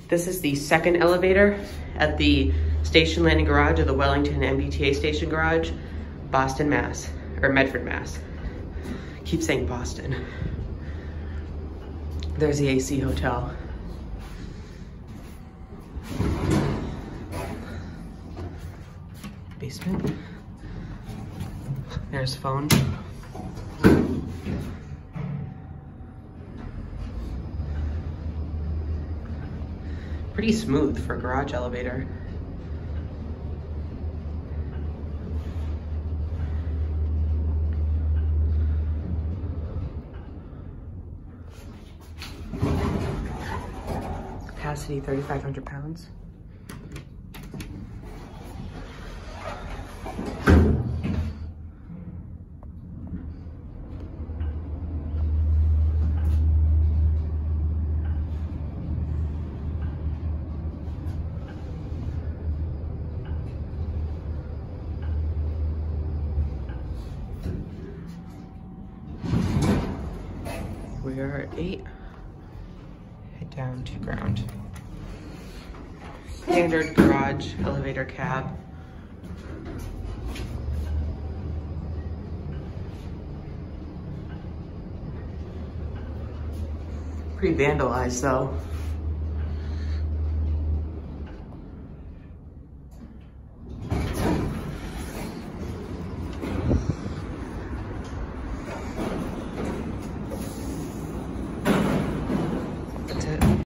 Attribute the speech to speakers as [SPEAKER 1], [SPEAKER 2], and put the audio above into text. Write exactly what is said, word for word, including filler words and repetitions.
[SPEAKER 1] This is the second elevator at the Station Landing Garage of the Wellington M B T A Station Garage, Boston, Mass, or Medford, Mass. Keep saying Boston. There's the A C Hotel. Basement. There's phone. Pretty smooth for a garage elevator. Capacity thirty-five hundred pounds. We are at eight. Head down to ground. Standard garage elevator cab. Pretty vandalized though.